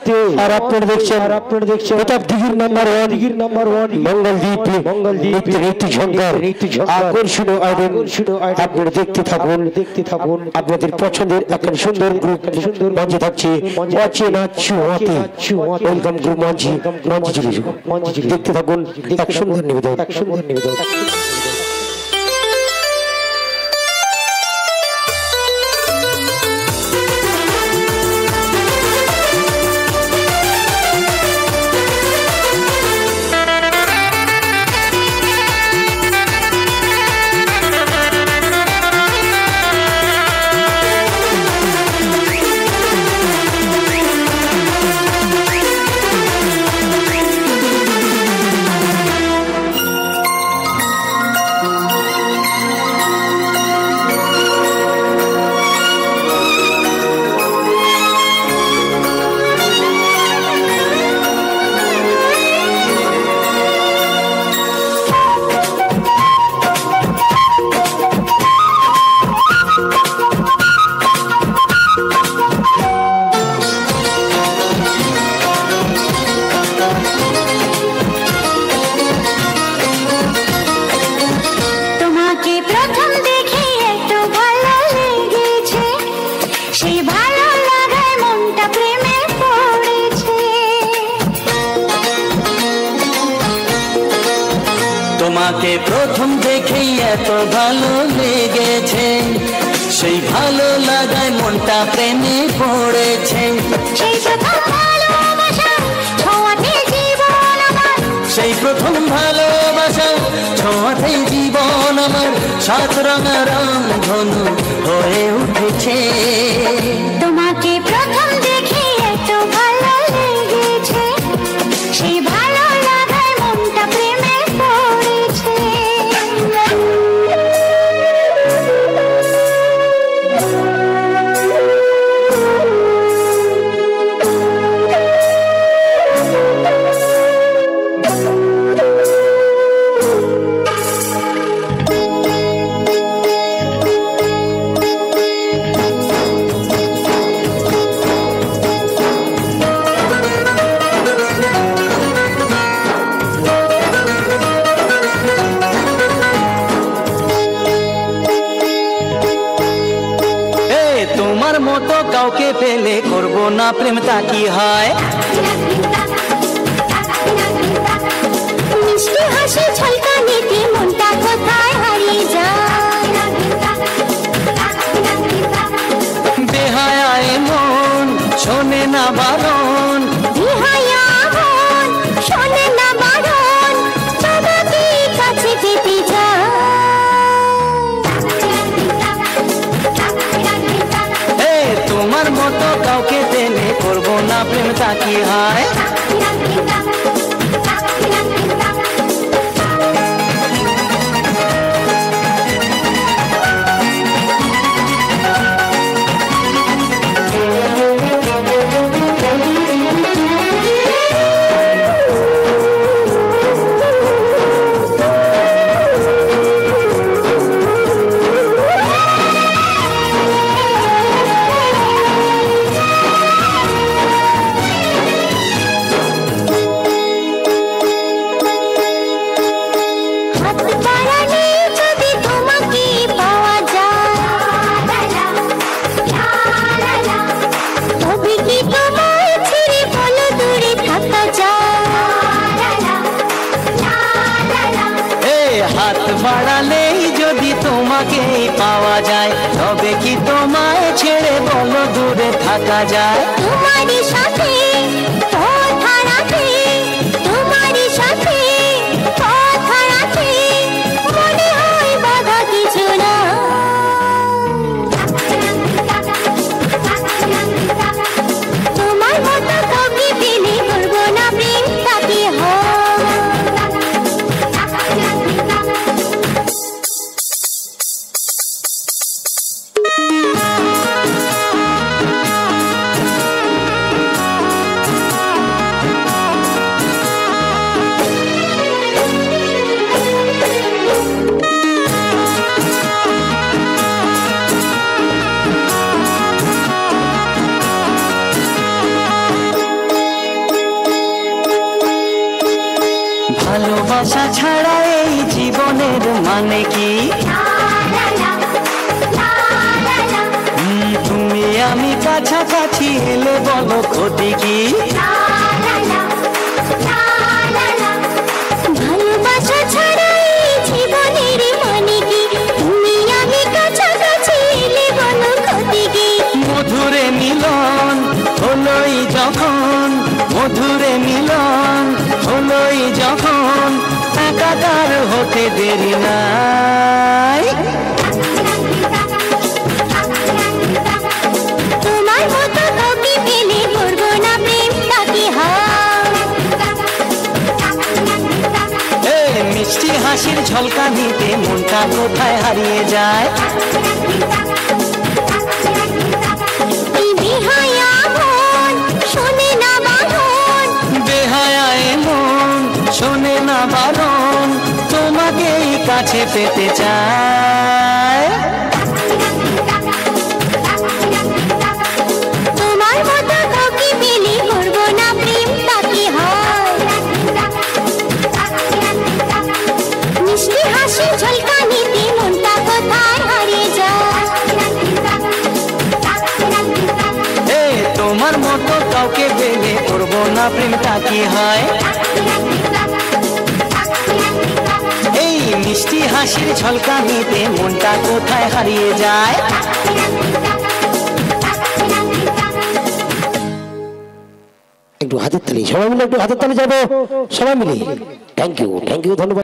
আর আপনারা দেখছেন প্রতাপ দিঘির নাম্বার ওয়ান মঙ্গলদ্বীপ নীতি ঝঙ্কার আকর্ষণীয় আয়োজন। আপনারা দেখতে থাকুন আপনাদের পছন্দের একটা সুন্দর গ্রুপ মঞ্চে থাকছে অচেনা ছোঁয়াতে ওয়েলকাম গ্রুপ মঞ্চে দেখতে থাকুন এক সুন্দর নিবেদন। তোমাকে প্রথম দেখেই এত ভালো লেগেছে, সেই ভালো লাগায় মনটা প্রেমে পড়েছে। সেই প্রথম ভালোবাসা ছোঁয়াতে জীবন আমার সাত রঙা রং ধনু হয়ে উঠেছে। তোমাকে প্রথম দেখে এত ভালো লেগেছে, সেই ভালো লাগায় মনটা প্রেমে পড়েছে। তোমার মতো কাউকে পেলে করবো না প্রেম, তা কি হয়? মিষ্টি হাসি ছলকানিতে মনটা কোথায় হারিয়ে যায়। বেহায়ায় মন শোনে না বারণ, বেহায়া মন শোনে না বারণ, তোমাকে কাছে পেতে যায়। তোমার মতো কাউকে পেলে করবো না প্রেম, তা কি হয়? হাত বাড়ালেই যদি তোমাকে পাওয়া যায়, তবে কি তোমায় ছেড়ে বলো দূরে থাকা যায়? তোমারই সাথে কথা রাখে, তোমারই সাথে কথা রাখে, মনে হয় বাধা কিছু না। তোমার মতো কাউকে পেলে করবো না প্রেম, তা কি হয়? ভালোবাসা ছাড়া এই জীবনের মানে কি? তুমি আমি কাছাকাছি এলে বলো ক্ষতি কি? ভালোবাসা ছাড়া এই জীবনের মানে কি? তুমি আমি কাছাকাছি এলে বলো ক্ষতি কি? মধুরে মিলন হলোই যখন, মধুরে মিলন হলোই যখন, একাকার হতে দেরি নাই। তোমার মতো কাউকে পেলে করবো না প্রেম, তাকে মিষ্টি হাসির ঝলকানিতে মনটা কোথায় হারিয়ে যায়। বেহায়া মন শোনে না বারণ, বেহায়া মন শোনে না বারণ, তোমাকেই কাছে পেতে চায়। তোমার মতো কাউকে পেলে করবো না প্রেম, তাকে মিষ্টি হাসি ঝলকানিতে মনটা কোথায় হারিয়ে যায়। তোমার মতো কাউকে পেলে করবো না প্রেমটা কি হয়? এই মিষ্টি হাসির ঝলকানিতে মনটা কোথায় হারিয়ে যায়। একটু হাতের তালি, সবাই মিলে একটু হাতের তালি যাবো সবাই মিলে। থ্যাংক ইউ, ধন্যবাদ।